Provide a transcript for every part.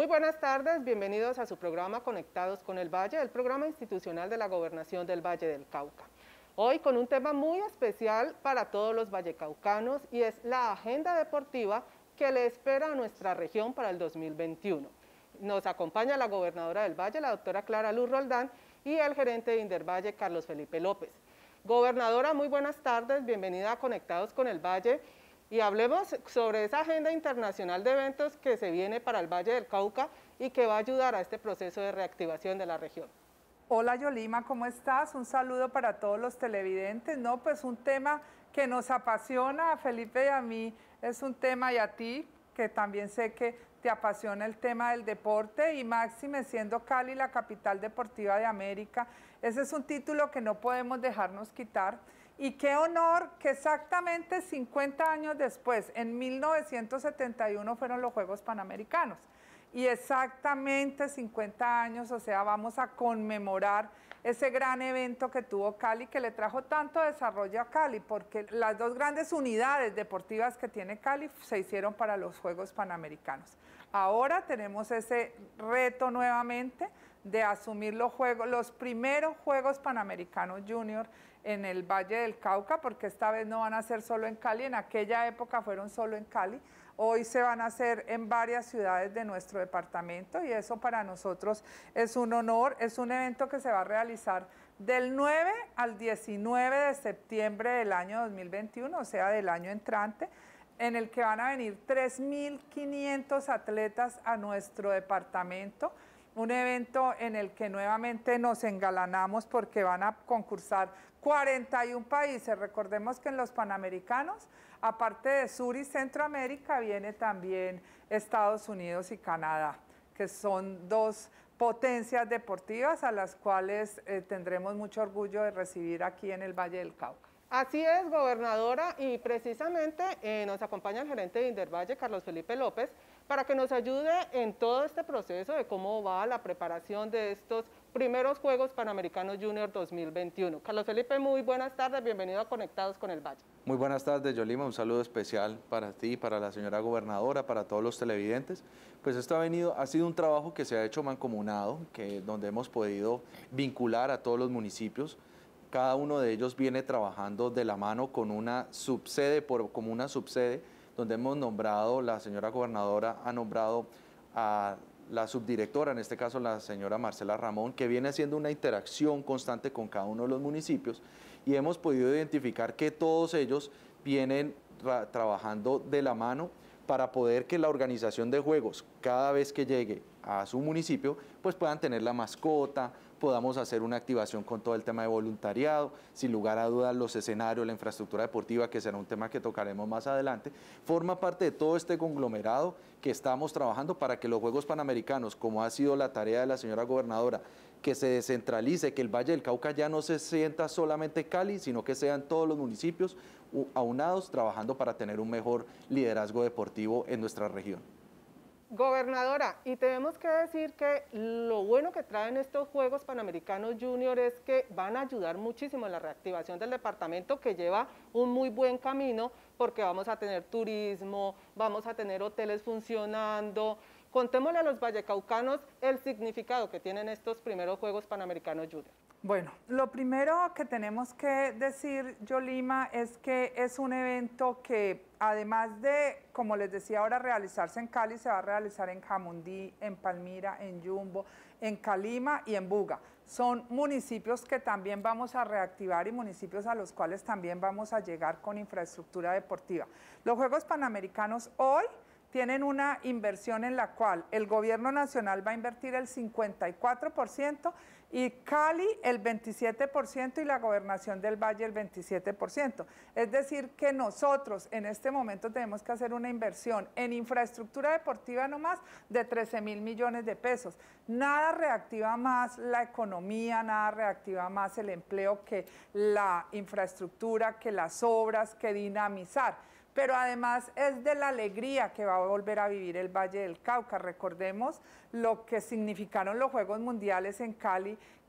Muy buenas tardes, bienvenidos a su programa Conectados con el Valle, el programa institucional de la Gobernación del Valle del Cauca. Hoy con un tema muy especial para todos los vallecaucanos y es la agenda deportiva que le espera a nuestra región para el 2021. Nos acompaña la gobernadora del Valle, la doctora Clara Luz Roldán, y el gerente de Indervalle, Carlos Felipe López. Gobernadora, muy buenas tardes, bienvenida a Conectados con el Valle. Y hablemos sobre esa agenda internacional de eventos que se viene para el Valle del Cauca y que va a ayudar a este proceso de reactivación de la región. Hola Yolima, ¿cómo estás? Un saludo para todos los televidentes. No, pues un tema que nos apasiona a Felipe y a mí, es un tema, y a ti, que también sé que te apasiona el tema del deporte, y máxime siendo Cali la capital deportiva de América. Ese es un título que no podemos dejarnos quitar. Y qué honor que exactamente 50 años después, en 1971, fueron los Juegos Panamericanos. Y exactamente 50 años, o sea, vamos a conmemorar ese gran evento que tuvo Cali, que le trajo tanto desarrollo a Cali, porque las dos grandes unidades deportivas que tiene Cali se hicieron para los Juegos Panamericanos. Ahora tenemos ese reto nuevamente de asumir los primeros Juegos Panamericanos Junior en el Valle del Cauca, porque esta vez no van a ser solo en Cali, en aquella época fueron solo en Cali, hoy se van a hacer en varias ciudades de nuestro departamento, y eso para nosotros es un honor. Es un evento que se va a realizar del 9 al 19 de septiembre del año 2021, o sea, del año entrante, en el que van a venir 3.500 atletas a nuestro departamento. Un evento en el que nuevamente nos engalanamos porque van a concursar 41 países. Recordemos que en los Panamericanos, aparte de Sur y Centroamérica, viene también Estados Unidos y Canadá, que son dos potencias deportivas a las cuales tendremos mucho orgullo de recibir aquí en el Valle del Cauca. Así es, gobernadora, y precisamente nos acompaña el gerente de Indervalle, Carlos Felipe López, para que nos ayude en todo este proceso de cómo va la preparación de estos primeros Juegos Panamericanos Junior 2021. Carlos Felipe, muy buenas tardes, bienvenido a Conectados con el Valle. Muy buenas tardes, Yolima, un saludo especial para ti, para la señora gobernadora, para todos los televidentes. Pues esto ha sido un trabajo que se ha hecho mancomunado, donde hemos podido vincular a todos los municipios. Cada uno de ellos viene trabajando de la mano con una subsede, como una subsede, donde hemos nombrado, la señora gobernadora ha nombrado a la subdirectora, en este caso la señora Marcela Ramón, que viene haciendo una interacción constante con cada uno de los municipios, y hemos podido identificar que todos ellos vienen trabajando de la mano para poder que la organización de juegos, cada vez que llegue a su municipio, pues puedan tener la mascota, podamos hacer una activación con todo el tema de voluntariado. Sin lugar a dudas, los escenarios, la infraestructura deportiva, que será un tema que tocaremos más adelante, forma parte de todo este conglomerado que estamos trabajando para que los Juegos Panamericanos, como ha sido la tarea de la señora gobernadora, que se descentralice, que el Valle del Cauca ya no se sienta solamente Cali, sino que sean todos los municipios aunados trabajando para tener un mejor liderazgo deportivo en nuestra región. Gobernadora, y tenemos que decir que lo bueno que traen estos Juegos Panamericanos Junior es que van a ayudar muchísimo en la reactivación del departamento, que lleva un muy buen camino, porque vamos a tener turismo, vamos a tener hoteles funcionando. Contémosle a los vallecaucanos el significado que tienen estos primeros Juegos Panamericanos Junior. Bueno, lo primero que tenemos que decir, Yolima, es que es un evento que, además de, como les decía ahora, realizarse en Cali, se va a realizar en Jamundí, en Palmira, en Yumbo, en Calima y en Buga. Son municipios que también vamos a reactivar y municipios a los cuales también vamos a llegar con infraestructura deportiva. Los Juegos Panamericanos hoy tienen una inversión en la cual el gobierno nacional va a invertir el 54% y Cali el 27% y la gobernación del Valle el 27%. Es decir, que nosotros en este momento tenemos que hacer una inversión en infraestructura deportiva nomás de 13.000 millones de pesos. Nada reactiva más la economía, nada reactiva más el empleo que la infraestructura, que las obras, que dinamizar. Pero además es de la alegría que va a volver a vivir el Valle del Cauca. Recordemos lo que significaron los Juegos Mundiales en Cali,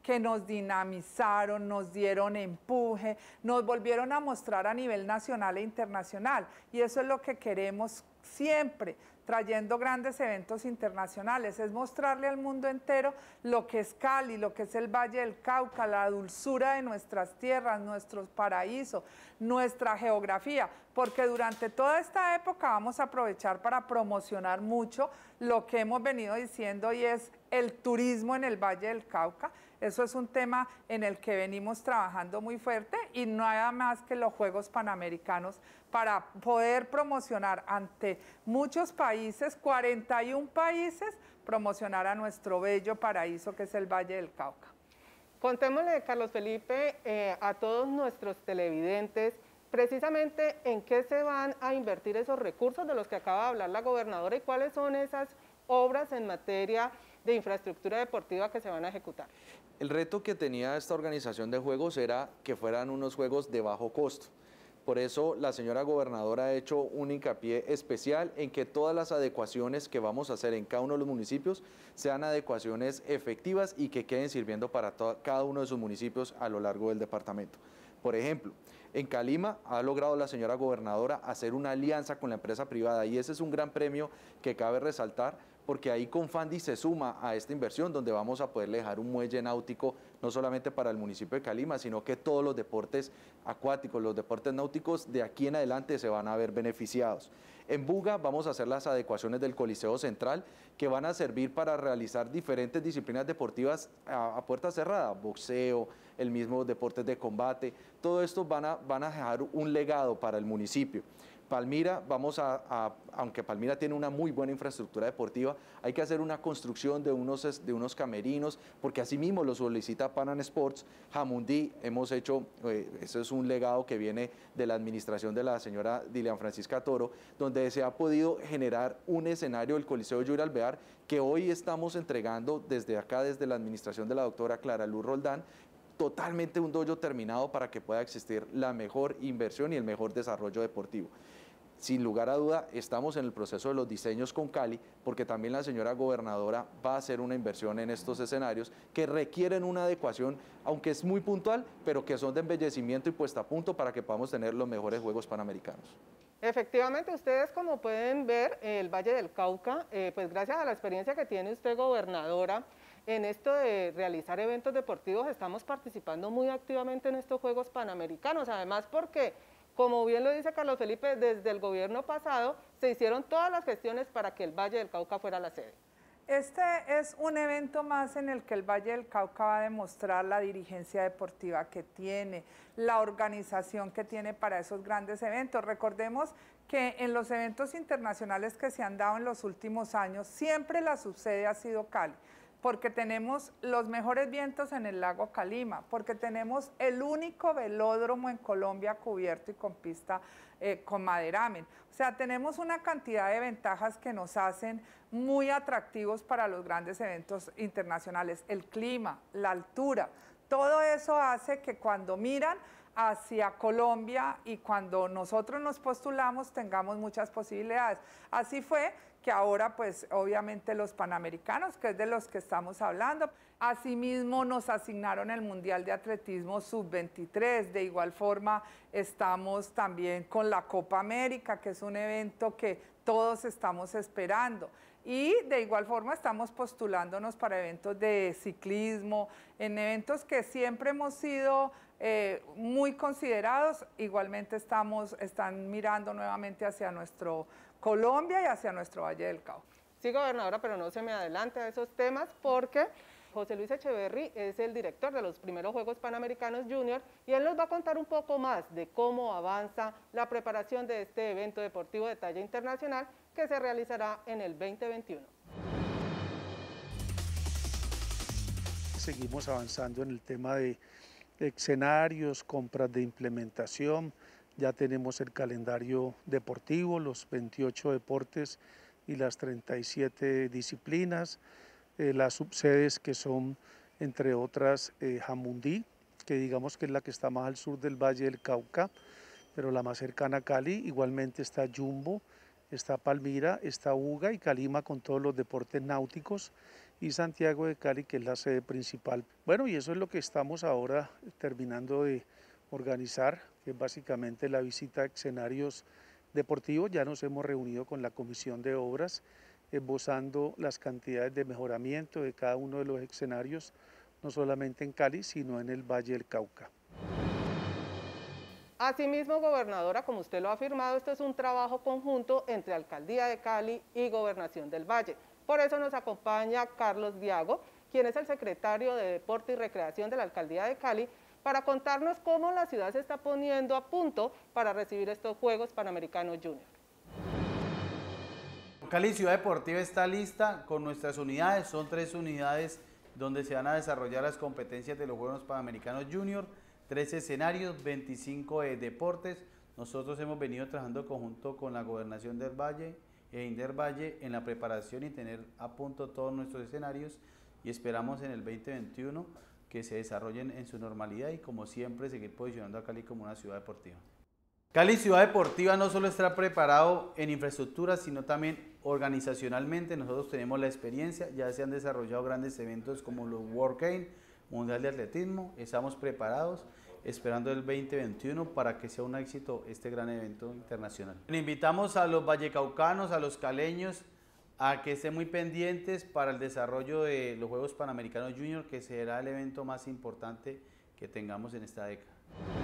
que nos dinamizaron, nos dieron empuje, nos volvieron a mostrar a nivel nacional e internacional. Y eso es lo que queremos siempre, trayendo grandes eventos internacionales, es mostrarle al mundo entero lo que es Cali, lo que es el Valle del Cauca, la dulzura de nuestras tierras, nuestros paraísos, nuestra geografía, porque durante toda esta época vamos a aprovechar para promocionar mucho lo que hemos venido diciendo y es el turismo en el Valle del Cauca. Eso es un tema en el que venimos trabajando muy fuerte y nada más que los Juegos Panamericanos para poder promocionar ante muchos países, 41 países, promocionar a nuestro bello paraíso que es el Valle del Cauca. Contémosle, Carlos Felipe, a todos nuestros televidentes, precisamente en qué se van a invertir esos recursos de los que acaba de hablar la gobernadora y cuáles son esas obras en materia de infraestructura deportiva que se van a ejecutar. El reto que tenía esta organización de juegos era que fueran unos juegos de bajo costo. Por eso la señora gobernadora ha hecho un hincapié especial en que todas las adecuaciones que vamos a hacer en cada uno de los municipios sean adecuaciones efectivas y que queden sirviendo para cada uno de sus municipios a lo largo del departamento. Por ejemplo, en Calima ha logrado la señora gobernadora hacer una alianza con la empresa privada y ese es un gran premio que cabe resaltar porque ahí Confandi se suma a esta inversión donde vamos a poderle dejar un muelle náutico no solamente para el municipio de Calima, sino que todos los deportes acuáticos, los deportes náuticos de aquí en adelante se van a ver beneficiados. En Buga vamos a hacer las adecuaciones del Coliseo Central que van a servir para realizar diferentes disciplinas deportivas a puerta cerrada, boxeo, el mismo deportes de combate, todo esto van a dejar un legado para el municipio. Palmira, aunque Palmira tiene una muy buena infraestructura deportiva, hay que hacer una construcción de unos camerinos, porque así mismo lo solicita Panam Sports. Jamundí, hemos hecho, eso es un legado que viene de la administración de la señora Dilian Francisca Toro, donde se ha podido generar un escenario del Coliseo Yuri Alvear, que hoy estamos entregando desde acá, desde la administración de la doctora Clara Luz Roldán, totalmente un dojo terminado para que pueda existir la mejor inversión y el mejor desarrollo deportivo. Sin lugar a duda, estamos en el proceso de los diseños con Cali, porque también la señora gobernadora va a hacer una inversión en estos escenarios que requieren una adecuación, aunque es muy puntual, pero que son de embellecimiento y puesta a punto para que podamos tener los mejores Juegos Panamericanos. Efectivamente, ustedes como pueden ver, el Valle del Cauca, pues gracias a la experiencia que tiene usted, gobernadora, en esto de realizar eventos deportivos, estamos participando muy activamente en estos Juegos Panamericanos, además porque, como bien lo dice Carlos Felipe, desde el gobierno pasado se hicieron todas las gestiones para que el Valle del Cauca fuera la sede. Este es un evento más en el que el Valle del Cauca va a demostrar la dirigencia deportiva que tiene, la organización que tiene para esos grandes eventos. Recordemos que en los eventos internacionales que se han dado en los últimos años, siempre la subsede ha sido Cali, porque tenemos los mejores vientos en el lago Calima, porque tenemos el único velódromo en Colombia cubierto y con pista con maderamen. O sea, tenemos una cantidad de ventajas que nos hacen muy atractivos para los grandes eventos internacionales. El clima, la altura, todo eso hace que cuando miran hacia Colombia y cuando nosotros nos postulamos tengamos muchas posibilidades. Así fue que ahora pues obviamente los Panamericanos, que es de los que estamos hablando, asimismo nos asignaron el Mundial de Atletismo Sub-23, de igual forma estamos también con la Copa América, que es un evento que todos estamos esperando. Y de igual forma estamos postulándonos para eventos de ciclismo, en eventos que siempre hemos sido muy considerados. Igualmente están mirando nuevamente hacia nuestro Colombia y hacia nuestro Valle del Cauca. Sí, gobernadora, pero no se me adelante a esos temas porque José Luis Echeverry es el director de los primeros Juegos Panamericanos Junior y él nos va a contar un poco más de cómo avanza la preparación de este evento deportivo de talla internacional que se realizará en el 2021. Seguimos avanzando en el tema de escenarios, compras de implementación, ya tenemos el calendario deportivo, los 28 deportes y las 37 disciplinas, las subsedes que son, entre otras, Jamundí, que digamos que es la que está más al sur del Valle del Cauca, pero la más cercana a Cali. Igualmente está Jumbo, está Palmira, está Buga y Calima con todos los deportes náuticos, y Santiago de Cali, que es la sede principal. Bueno, y eso es lo que estamos ahora terminando de organizar, que es básicamente la visita a escenarios deportivos. Ya nos hemos reunido con la Comisión de Obras, esbozando las cantidades de mejoramiento de cada uno de los escenarios, no solamente en Cali, sino en el Valle del Cauca. Asimismo, gobernadora, como usted lo ha afirmado, esto es un trabajo conjunto entre Alcaldía de Cali y Gobernación del Valle. Por eso nos acompaña Carlos Diago, quien es el secretario de Deporte y Recreación de la Alcaldía de Cali, para contarnos cómo la ciudad se está poniendo a punto para recibir estos Juegos Panamericanos Junior. Cali Ciudad Deportiva está lista con nuestras unidades, son 3 unidades donde se van a desarrollar las competencias de los Juegos Panamericanos Junior, 3 escenarios, 25 deportes. Nosotros hemos venido trabajando conjunto con la Gobernación del Valle e Indervalle en la preparación y tener a punto todos nuestros escenarios, y esperamos en el 2021 que se desarrollen en su normalidad y, como siempre, seguir posicionando a Cali como una ciudad deportiva. Cali Ciudad Deportiva no solo está preparado en infraestructura, sino también organizacionalmente. Nosotros tenemos la experiencia, ya se han desarrollado grandes eventos como los World Game, Mundial de Atletismo. Estamos preparados, esperando el 2021 para que sea un éxito este gran evento internacional. Le invitamos a los vallecaucanos, a los caleños, a que estén muy pendientes para el desarrollo de los Juegos Panamericanos Junior, que será el evento más importante que tengamos en esta década.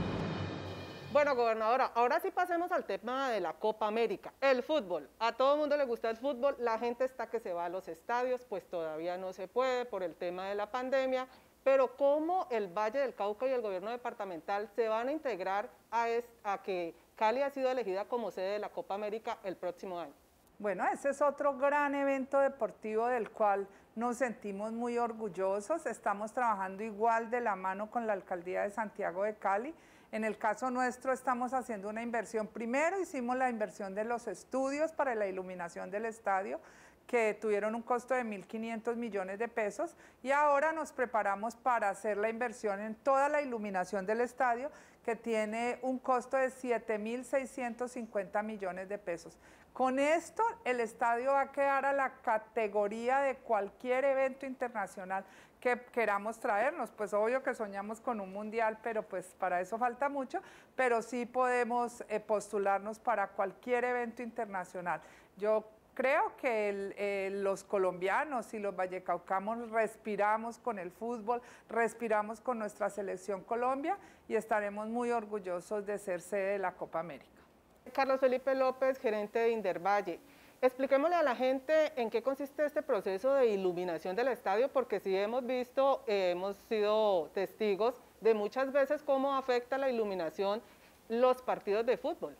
Bueno, gobernadora, ahora sí pasemos al tema de la Copa América, el fútbol. A todo el mundo le gusta el fútbol, la gente está que se va a los estadios, pues todavía no se puede por el tema de la pandemia, pero ¿cómo el Valle del Cauca y el gobierno departamental se van a integrar a que Cali ha sido elegida como sede de la Copa América el próximo año? Bueno, ese es otro gran evento deportivo del cual nos sentimos muy orgullosos. Estamos trabajando igual de la mano con la Alcaldía de Santiago de Cali. En el caso nuestro estamos haciendo una inversión. Primero hicimos la inversión de los estudios para la iluminación del estadio, que tuvieron un costo de 1.500 millones de pesos, y ahora nos preparamos para hacer la inversión en toda la iluminación del estadio, que tiene un costo de 7.650 millones de pesos. Con esto el estadio va a quedar a la categoría de cualquier evento internacional que queramos traernos. Pues obvio que soñamos con un mundial, pero pues para eso falta mucho, pero sí podemos postularnos para cualquier evento internacional. Yo creo que los colombianos y los vallecaucanos respiramos con el fútbol, respiramos con nuestra selección Colombia, y estaremos muy orgullosos de ser sede de la Copa América. Carlos Felipe López, gerente de Indervalle. Expliquémosle a la gente en qué consiste este proceso de iluminación del estadio, porque sí hemos visto, hemos sido testigos de muchas veces cómo afecta la iluminación los partidos de fútbol.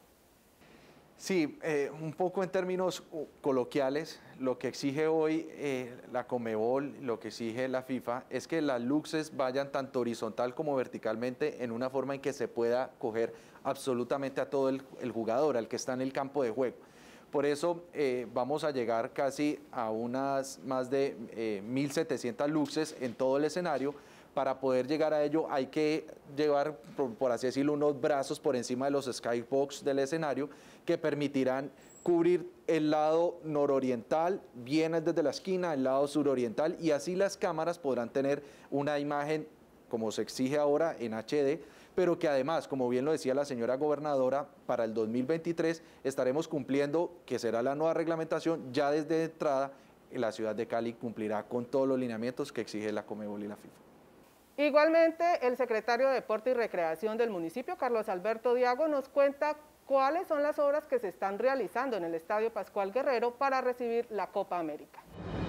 Sí, un poco en términos coloquiales, lo que exige hoy la Conmebol, lo que exige la FIFA, es que las luces vayan tanto horizontal como verticalmente en una forma en que se pueda coger absolutamente a todo el jugador, al que está en el campo de juego. Por eso vamos a llegar casi a unas más de 1.700 luces en todo el escenario. Para poder llegar a ello hay que llevar, por así decirlo, unos brazos por encima de los skybox del escenario que permitirán cubrir el lado nororiental, bien desde la esquina, el lado suroriental, y así las cámaras podrán tener una imagen como se exige ahora en HD, pero que además, como bien lo decía la señora gobernadora, para el 2023 estaremos cumpliendo, que será la nueva reglamentación, ya desde entrada la ciudad de Cali cumplirá con todos los lineamientos que exige la Conmebol y la FIFA. Igualmente, el secretario de Deporte y Recreación del municipio, Carlos Alberto Diago, nos cuenta cuáles son las obras que se están realizando en el Estadio Pascual Guerrero para recibir la Copa América.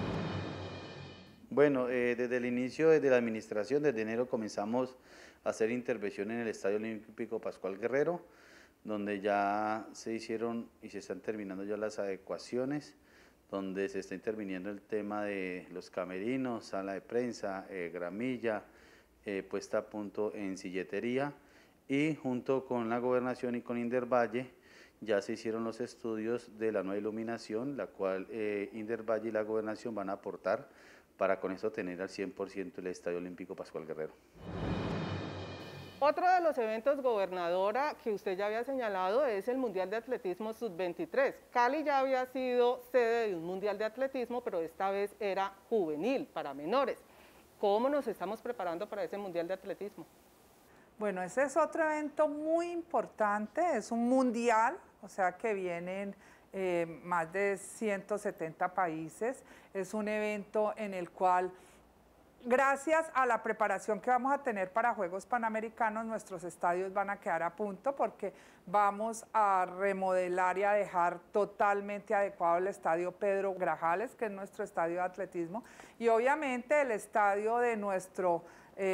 Bueno, desde el inicio, desde la administración, desde enero comenzamos a hacer intervención en el Estadio Olímpico Pascual Guerrero, donde ya se hicieron y se están terminando ya las adecuaciones, donde se está interviniendo el tema de los camerinos, sala de prensa, gramilla, puesta a punto en silletería, y junto con la gobernación y con Indervalle ya se hicieron los estudios de la nueva iluminación, la cual Indervalle y la gobernación van a aportar para con esto tener al 100% el Estadio Olímpico Pascual Guerrero. Otro de los eventos, gobernadora, que usted ya había señalado es el Mundial de Atletismo Sub-23. Cali ya había sido sede de un Mundial de Atletismo, pero esta vez era juvenil, para menores. ¿Cómo nos estamos preparando para ese Mundial de Atletismo? Bueno, ese es otro evento muy importante, es un mundial, o sea que vienen más de 170 países. Es un evento en el cual, gracias a la preparación que vamos a tener para Juegos Panamericanos, nuestros estadios van a quedar a punto porque vamos a remodelar y a dejar totalmente adecuado el estadio Pedro Grajales, que es nuestro estadio de atletismo, y obviamente el estadio de nuestro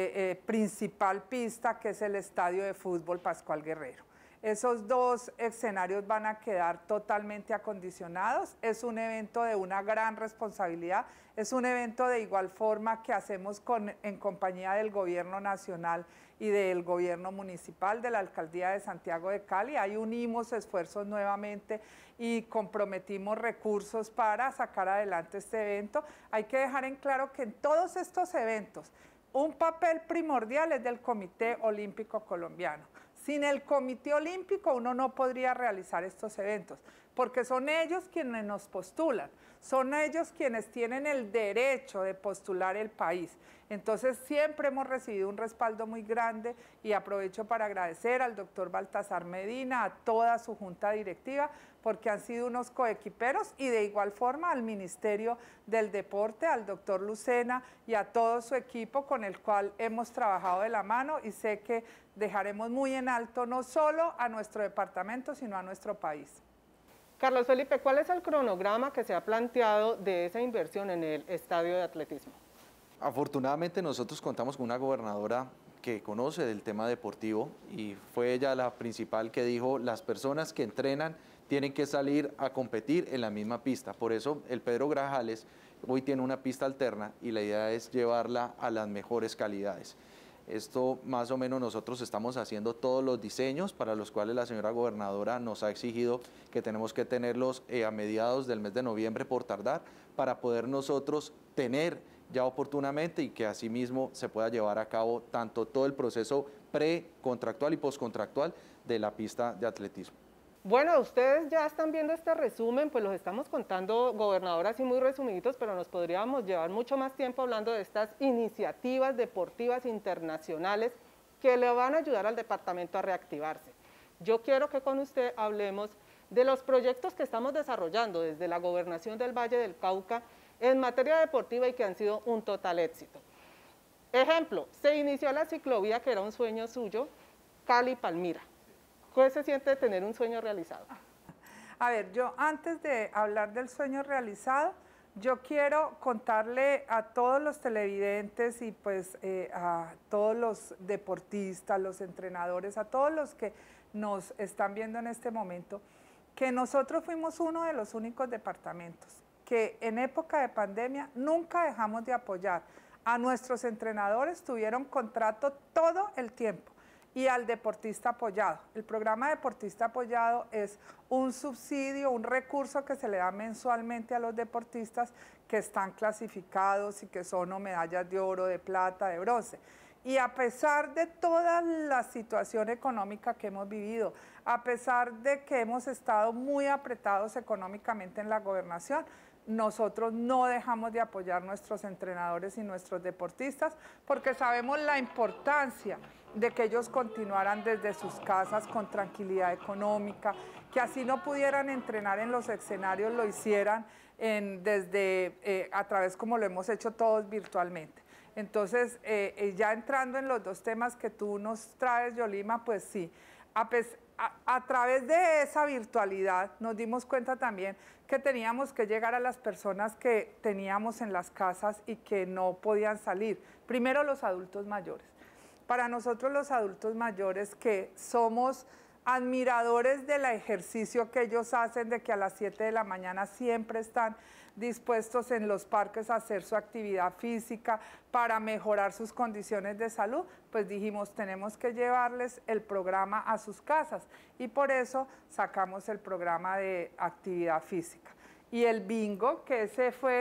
principal pista, que es el estadio de fútbol Pascual Guerrero. Esos dos escenarios van a quedar totalmente acondicionados. Es un evento de una gran responsabilidad, es un evento de igual forma que hacemos en compañía del gobierno nacional y del gobierno municipal, de la alcaldía de Santiago de Cali. Ahí unimos esfuerzos nuevamente y comprometimos recursos para sacar adelante este evento. Hay que dejar en claro que en todos estos eventos un papel primordial es del Comité Olímpico Colombiano. Sin el Comité Olímpico uno no podría realizar estos eventos, porque son ellos quienes nos postulan, son ellos quienes tienen el derecho de postular el país. Entonces siempre hemos recibido un respaldo muy grande y aprovecho para agradecer al doctor Baltasar Medina, a toda su junta directiva, porque han sido unos coequiperos, y de igual forma al Ministerio del Deporte, al doctor Lucena y a todo su equipo con el cual hemos trabajado de la mano, y sé que dejaremos muy en alto no solo a nuestro departamento, sino a nuestro país. Carlos Felipe, ¿cuál es el cronograma que se ha planteado de esa inversión en el estadio de atletismo? Afortunadamente nosotros contamos con una gobernadora que conoce del tema deportivo, y fue ella la principal que dijo: las personas que entrenan tienen que salir a competir en la misma pista. Por eso el Pedro Grajales hoy tiene una pista alterna y la idea es llevarla a las mejores calidades. Esto más o menos nosotros estamos haciendo todos los diseños para los cuales la señora gobernadora nos ha exigido que tenemos que tenerlos a mediados del mes de noviembre por tardar, para poder nosotros tener ya oportunamente y que asimismo se pueda llevar a cabo tanto todo el proceso precontractual y postcontractual de la pista de atletismo. Bueno, ustedes ya están viendo este resumen, pues los estamos contando, gobernadora, así muy resumiditos, pero nos podríamos llevar mucho más tiempo hablando de estas iniciativas deportivas internacionales que le van a ayudar al departamento a reactivarse. Yo quiero que con usted hablemos de los proyectos que estamos desarrollando desde la Gobernación del Valle del Cauca en materia deportiva y que han sido un total éxito. Ejemplo, se inició la ciclovía, que era un sueño suyo, Cali-Palmira. ¿Qué se siente de tener un sueño realizado? A ver, yo antes de hablar del sueño realizado, yo quiero contarle a todos los televidentes y pues a todos los deportistas, los entrenadores, a todos los que nos están viendo en este momento, que nosotros fuimos uno de los únicos departamentos que en época de pandemia nunca dejamos de apoyar a nuestros entrenadores, tuvieron contrato todo el tiempo, y al deportista apoyado. El programa Deportista Apoyado es un subsidio, un recurso que se le da mensualmente a los deportistas que están clasificados y que son o medallas de oro, de plata, de bronce. Y a pesar de toda la situación económica que hemos vivido, a pesar de que hemos estado muy apretados económicamente en la gobernación, nosotros no dejamos de apoyar a nuestros entrenadores y nuestros deportistas, porque sabemos la importancia de que ellos continuaran desde sus casas con tranquilidad económica, que así no pudieran entrenar en los escenarios, lo hicieran a través como lo hemos hecho todos virtualmente. Entonces, ya entrando en los dos temas que tú nos traes, Yolima, pues sí, a través de esa virtualidad nos dimos cuenta también que teníamos que llegar a las personas que teníamos en las casas y que no podían salir. Primero, los adultos mayores. Para nosotros los adultos mayores, que somos admiradores del ejercicio que ellos hacen, de que a las 7 de la mañana siempre están dispuestos en los parques a hacer su actividad física para mejorar sus condiciones de salud, pues dijimos, tenemos que llevarles el programa a sus casas, y por eso sacamos el programa de actividad física. y el bingo, que ese fue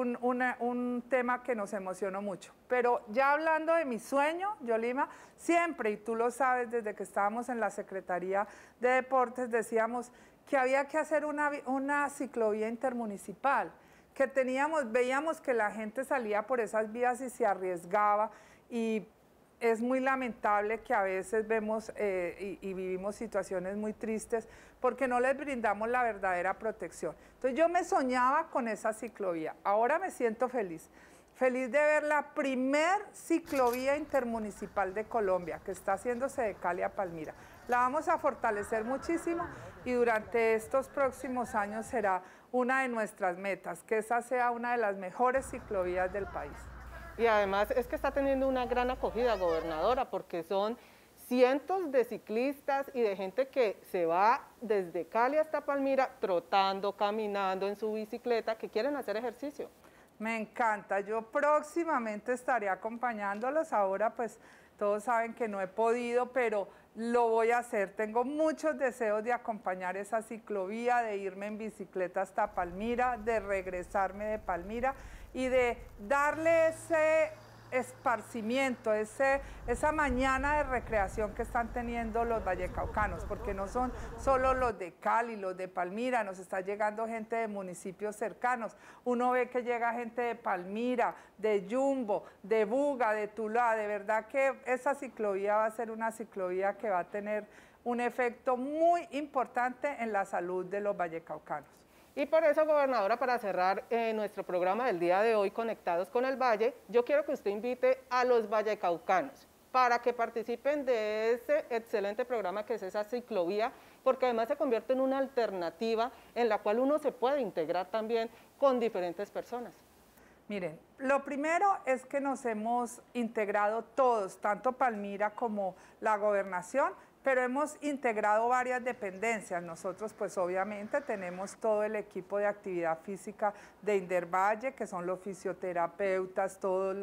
un tema que nos emocionó mucho. Pero ya hablando de mi sueño, Yolima, siempre, y tú lo sabes, desde que estábamos en la Secretaría de Deportes, decíamos que había que hacer una ciclovía intermunicipal, que veíamos que la gente salía por esas vías y se arriesgaba, y es muy lamentable que a veces vemos y vivimos situaciones muy tristes porque no les brindamos la verdadera protección. Entonces yo me soñaba con esa ciclovía, ahora me siento feliz de ver la primer ciclovía intermunicipal de Colombia, que está haciéndose de Cali a Palmira. La vamos a fortalecer muchísimo y durante estos próximos años será una de nuestras metas, que esa sea una de las mejores ciclovías del país. Y además es que está teniendo una gran acogida, gobernadora, porque son cientos de ciclistas y de gente que se va desde Cali hasta Palmira trotando, caminando en su bicicleta, que quieren hacer ejercicio. Me encanta, yo próximamente estaré acompañándolos, ahora pues todos saben que no he podido, pero lo voy a hacer. Tengo muchos deseos de acompañar esa ciclovía, de irme en bicicleta hasta Palmira, de regresarme de Palmira y de darle ese esparcimiento, esa mañana de recreación que están teniendo los vallecaucanos, porque no son solo los de Cali, los de Palmira, nos está llegando gente de municipios cercanos. Uno ve que llega gente de Palmira, de Yumbo, de Buga, de Tuluá. De verdad que esa ciclovía va a ser una ciclovía que va a tener un efecto muy importante en la salud de los vallecaucanos. Y por eso, gobernadora, para cerrar nuestro programa del día de hoy, Conectados con el Valle, yo quiero que usted invite a los vallecaucanos para que participen de ese excelente programa que es esa ciclovía, porque además se convierte en una alternativa en la cual uno se puede integrar también con diferentes personas. Miren, lo primero es que nos hemos integrado todos, tanto Palmira como la gobernación, pero hemos integrado varias dependencias. Nosotros pues obviamente tenemos todo el equipo de actividad física de Indervalle, que son los fisioterapeutas,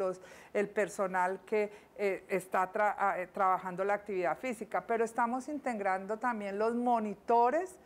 el personal que está trabajando la actividad física, pero estamos integrando también los monitores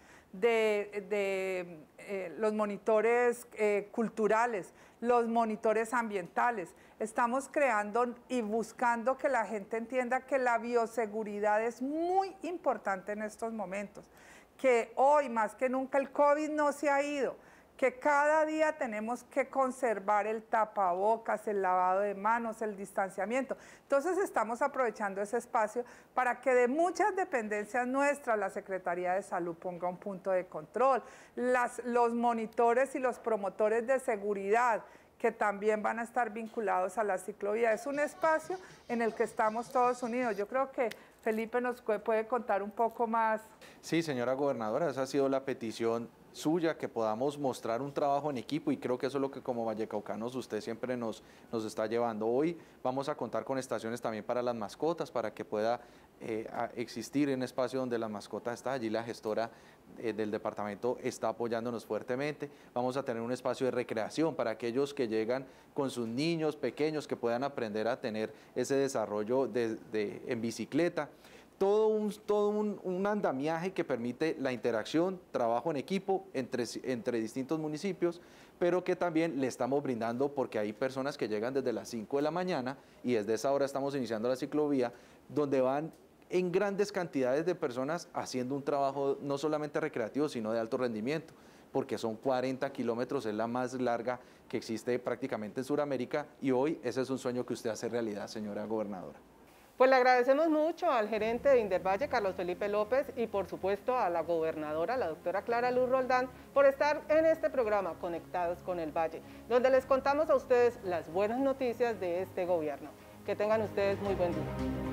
los monitores culturales, los monitores ambientales. Estamos creando y buscando que la gente entienda que la bioseguridad es muy importante en estos momentos, que hoy más que nunca el COVID no se ha ido, que cada día tenemos que conservar el tapabocas, el lavado de manos, el distanciamiento. Entonces estamos aprovechando ese espacio para que de muchas dependencias nuestras, la Secretaría de Salud ponga un punto de control, los monitores y los promotores de seguridad, que también van a estar vinculados a la ciclovía. Es un espacio en el que estamos todos unidos. Yo creo que Felipe nos puede contar un poco más. Sí, señora gobernadora, esa ha sido la petición suya, que podamos mostrar un trabajo en equipo, y creo que eso es lo que como vallecaucanos usted siempre nos está llevando. Hoy vamos a contar con estaciones también para las mascotas, para que pueda existir un espacio donde las mascotas están. Allí la gestora del departamento está apoyándonos fuertemente. Vamos a tener un espacio de recreación para aquellos que llegan con sus niños pequeños, que puedan aprender a tener ese desarrollo en bicicleta. Todo un andamiaje que permite la interacción, trabajo en equipo entre distintos municipios, pero que también le estamos brindando, porque hay personas que llegan desde las 5 de la mañana y desde esa hora estamos iniciando la ciclovía, donde van en grandes cantidades de personas haciendo un trabajo no solamente recreativo, sino de alto rendimiento, porque son 40 kilómetros, es la más larga que existe prácticamente en Sudamérica, y hoy ese es un sueño que usted hace realidad, señora gobernadora. Pues le agradecemos mucho al gerente de Indervalle, Carlos Felipe López, y por supuesto a la gobernadora, la doctora Clara Luz Roldán, por estar en este programa Conectados con el Valle, donde les contamos a ustedes las buenas noticias de este gobierno. Que tengan ustedes muy buen día.